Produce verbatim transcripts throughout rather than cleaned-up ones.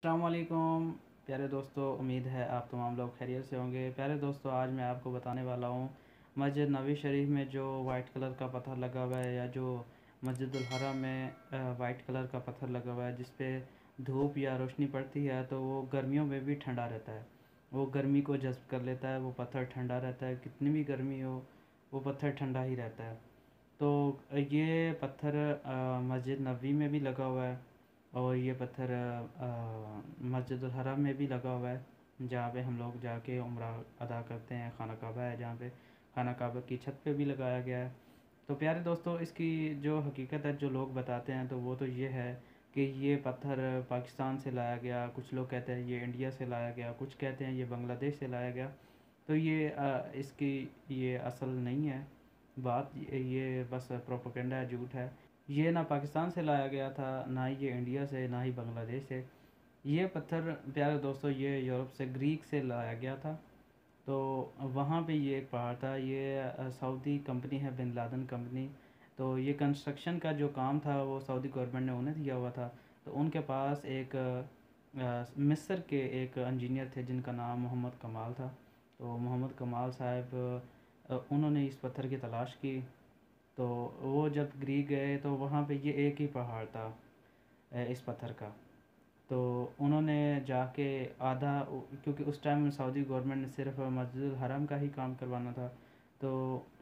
अस्सलाम वालेकुम प्यारे दोस्तों, उम्मीद है आप तमाम लोग खैरियत से होंगे। प्यारे दोस्तों, आज मैं आपको बताने वाला हूँ मस्जिद नबी शरीफ में जो वाइट कलर का पत्थर लगा हुआ है, या जो मस्जिदुल हरम में वाइट कलर का पत्थर लगा हुआ है जिस पे धूप या रोशनी पड़ती है तो वो गर्मियों में भी ठंडा रहता है। वो गर्मी को जज़्ब कर लेता है, वो पत्थर ठंडा रहता है, कितनी भी गर्मी हो वो पत्थर ठंडा ही रहता है। तो ये पत्थर अ, मस्जिद नबी में भी लगा हुआ है, और ये पत्थर मस्जिदुल हरम में भी लगा हुआ है, जहाँ पे हम लोग जाके उम्रा अदा करते हैं। खाना काबा है जहाँ पे, खाना काबा की छत पे भी लगाया गया है। तो प्यारे दोस्तों, इसकी जो हकीकत है जो लोग बताते हैं तो वो तो ये है कि ये पत्थर पाकिस्तान से लाया गया, कुछ लोग कहते हैं ये इंडिया से लाया गया, कुछ कहते हैं ये बांग्लादेश से लाया गया। तो ये अ, इसकी ये असल नहीं है बात, ये ये बस प्रोपेगेंडा है, झूठ है। ये ना पाकिस्तान से लाया गया था, ना ही ये इंडिया से, ना ही बांग्लादेश से। ये पत्थर प्यारे दोस्तों ये यूरोप से, ग्रीक से लाया गया था। तो वहाँ पे ये एक पहाड़ था, ये अ, सऊदी कंपनी है, बिन लादेन कंपनी। तो ये कंस्ट्रक्शन का जो काम था वो सऊदी गवर्नमेंट ने उन्हें दिया हुआ था। तो उनके पास एक अ, मिस्र के एक इंजीनियर थे जिनका नाम मोहम्मद कमाल था। तो मोहम्मद कमाल साहब अ, उन्होंने इस पत्थर की तलाश की। तो वो जब ग्रीक गए तो वहाँ पे ये एक ही पहाड़ था अ, इस पत्थर का। तो उन्होंने जाके आधा, क्योंकि उस टाइम सऊदी गवर्नमेंट ने सिर्फ मस्जिद हरम का ही काम करवाना था। तो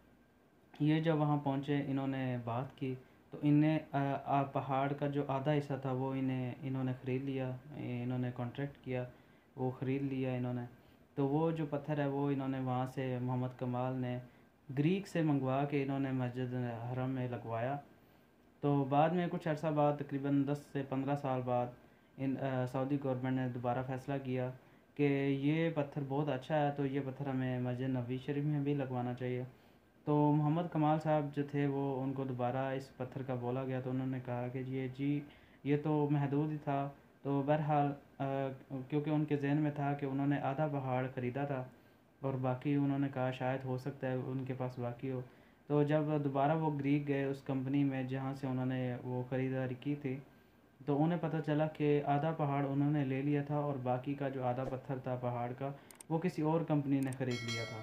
ये जब वहाँ पहुँचे, इन्होंने बात की, तो इन्हें अ, आ, पहाड़ का जो आधा हिस्सा था वो इन्हें इन्होंने ख़रीद लिया, इन्होंने कॉन्ट्रैक्ट किया, वो ख़रीद लिया इन्होंने। तो वो जो पत्थर है वो इन्होंने वहाँ से, मोहम्मद कमाल ने ग्रीक से मंगवा के इन्होंने मस्जिद हरम में लगवाया। तो बाद में कुछ अर्सा बाद, तकरीबन दस से पंद्रह साल बाद, इन अ, सऊदी गवर्नमेंट ने दोबारा फ़ैसला किया कि ये पत्थर बहुत अच्छा है, तो ये पत्थर हमें मस्जिद नबी शरीफ में भी लगवाना चाहिए। तो मोहम्मद कमाल साहब जो थे वो, उनको दोबारा इस पत्थर का बोला गया तो उन्होंने कहा कि ये जी ये तो महदूद ही था। तो बहरहाल अ, क्योंकि उनके जहन में था कि उन्होंने आधा पहाड़ ख़रीदा था और बाकी उन्होंने कहा शायद हो सकता है उनके पास बाकी हो। तो जब दोबारा वो ग्रीक गए उस कंपनी में जहाँ से उन्होंने वो ख़रीदारी की थी, तो उन्हें पता चला कि आधा पहाड़ उन्होंने ले लिया था और बाकी का जो आधा पत्थर था पहाड़ का वो किसी और कंपनी ने ख़रीद लिया था।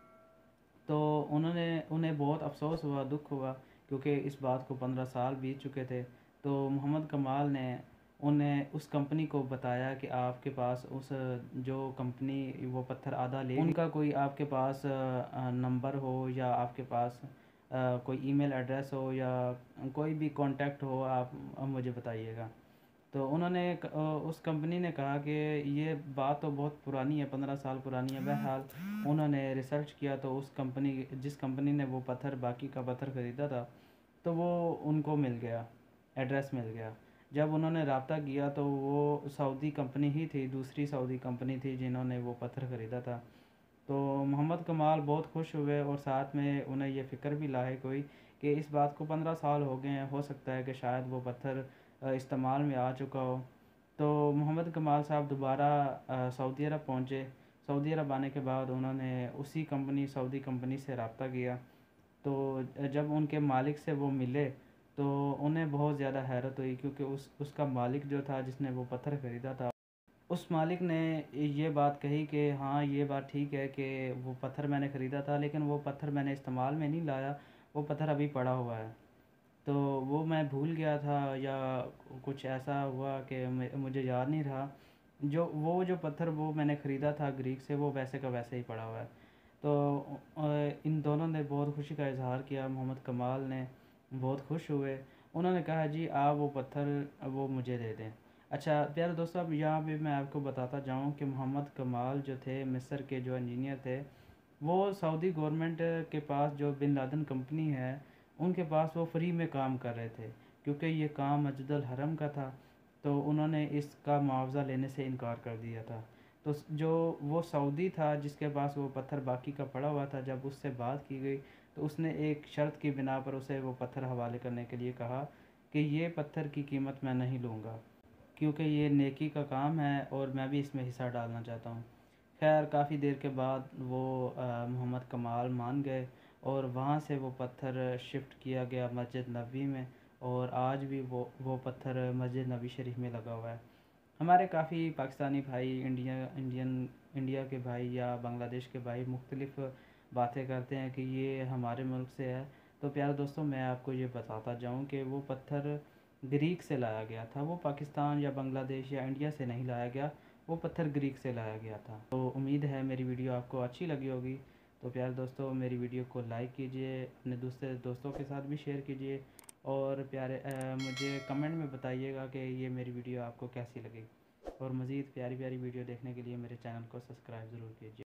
तो उन्होंने उन्हें बहुत अफ़सोस हुआ, दुख हुआ, क्योंकि इस बात को पंद्रह साल बीत चुके थे। तो मोहम्मद कमाल ने उन्हें उस कंपनी को बताया कि आपके पास उस जो कंपनी वो पत्थर आधा ले, उनका कोई आपके पास अ, नंबर हो, या आपके पास अ, कोई ईमेल एड्रेस हो, या कोई भी कांटेक्ट हो, आप मुझे बताइएगा। तो उन्होंने क- अ, उस कंपनी ने कहा कि ये बात तो बहुत पुरानी है, पंद्रह साल पुरानी है। बहरहाल उन्होंने रिसर्च किया तो उस कंपनी, जिस कंपनी ने वो पत्थर, बाकी का पत्थर ख़रीदा था, तो वो उनको मिल गया, एड्रेस मिल गया। जब उन्होंने रब्ता किया तो वो सऊदी कंपनी ही थी, दूसरी सऊदी कंपनी थी जिन्होंने वो पत्थर ख़रीदा था। तो मोहम्मद कमाल बहुत खुश हुए, और साथ में उन्हें ये फ़िक्र भी लाहिक हुई कि इस बात को पंद्रह साल हो गए हैं, हो सकता है कि शायद वो पत्थर अ, इस्तेमाल में आ चुका हो। तो मोहम्मद कमाल साहब दोबारा अ, सऊदी अरब पहुँचे। सऊदी अरब आने के बाद उन्होंने उसी कंपनी, सऊदी कंपनी से रब्ता किया। तो जब उनके मालिक से वो मिले तो उन्हें बहुत ज़्यादा हैरत हुई, क्योंकि उस उसका मालिक जो था जिसने वो पत्थर ख़रीदा था, उस मालिक ने ये बात कही कि हाँ, ये बात ठीक है कि वो पत्थर मैंने ख़रीदा था, लेकिन वो पत्थर मैंने इस्तेमाल में नहीं लाया, वो पत्थर अभी पड़ा हुआ है। तो वो मैं भूल गया था, या कुछ ऐसा हुआ कि मैं- मुझे याद नहीं रहा। जो वो जो पत्थर वो मैंने ख़रीदा था ग्रीक से, वो वैसे का वैसे ही पड़ा हुआ है। तो अ, इन दोनों ने बहुत खुशी का इजहार किया, मोहम्मद कमाल ने बहुत खुश हुए। उन्होंने कहा जी आप वो पत्थर वो मुझे दे दें। अच्छा प्यारे दोस्तों, अब यहाँ पे मैं आपको बताता जाऊँ कि मोहम्मद कमाल जो थे, मिस्र के जो इंजीनियर थे, वो सऊदी गवर्नमेंट के पास, जो बिन लादेन कंपनी है उनके पास वो फ्री में काम कर रहे थे, क्योंकि ये काम मस्जिदुल हरम का था। तो उन्होंने इसका मुआवज़ा लेने से इनकार कर दिया था। तो स- जो वो सऊदी था जिसके पास वो पत्थर बाकी का पड़ा हुआ था, जब उससे बात की गई तो उसने एक शर्त की बिना पर उसे वो पत्थर हवाले करने के लिए कहा कि ये पत्थर की कीमत मैं नहीं लूँगा, क्योंकि ये नेकी का काम है और मैं भी इसमें हिस्सा डालना चाहता हूँ। खैर काफ़ी देर के बाद वो अ, मोहम्मद कमाल मान गए, और वहाँ से वो पत्थर शिफ्ट किया गया मस्जिद नबी में, और आज भी वो वो पत्थर मस्जिद नबी शरीफ में लगा हुआ है। ہمارے کافی پاکستانی بھائی انڈیا انڈین انڈیا کے بھائی یا بنگلہ دیش کے بھائی مختلف باتیں کرتے ہیں کہ یہ ہمارے ملک سے ہے. تو پیارے دوستوں میں آپ کو یہ بتاتا جاؤں کہ وہ پتھر گریک سے لایا گیا تھا. وہ پاکستان یا بنگلہ دیش یا انڈیا سے نہیں لایا گیا, وہ پتھر گریک سے لایا گیا تھا. تو امید ہے میری ویڈیو آپ کو اچھی لگی ہوگی. تو پیارے دوستوں میری ویڈیو کو لائک کیجئے, اپنے دوسرے دوستوں کے ساتھ بھی شیئر کیجئے, اور پیارے مجھے کمنٹ میں بتائیے گا کہ یہ میری ویڈیو آپ کو کیسی لگی. اور مزید پیاری پیاری ویڈیو دیکھنے کے لیے میرے چینل کو سبسکرائب ضرور کیجیے.